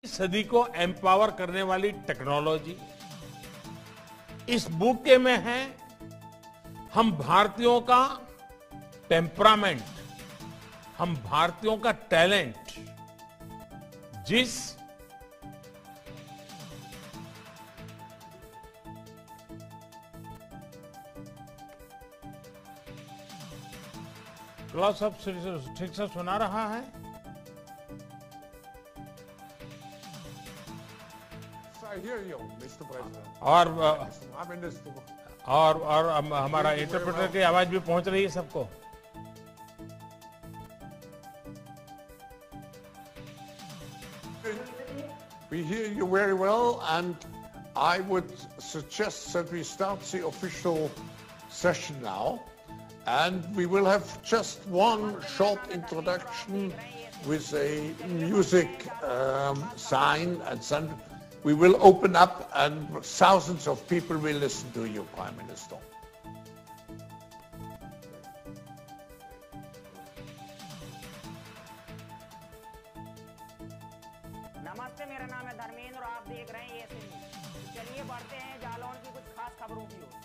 सदी को एम्पावर करने वाली टेक्नोलॉजी इस बुके में है। हम भारतीयों का टेम्परामेंट, हम भारतीयों का टैलेंट, जिस क्लास सब ठीक से सुना रहा है। I hear you, Mr. President. और हमारा इंटरप्रेटर की आवाज भी पहुंच रही है सबको। We hear you very well, and I would suggest that we start the official session now, and we will have just one short introduction with a music sign, and then we will open up and thousands of people will listen to you, Prime Minister. नमस्ते, मेरा नाम है धर्मेंद्र और आप देख रहे हैं ये सिंह। चलिए बढ़ते हैं जालौन की कुछ खास खबरों की ओर।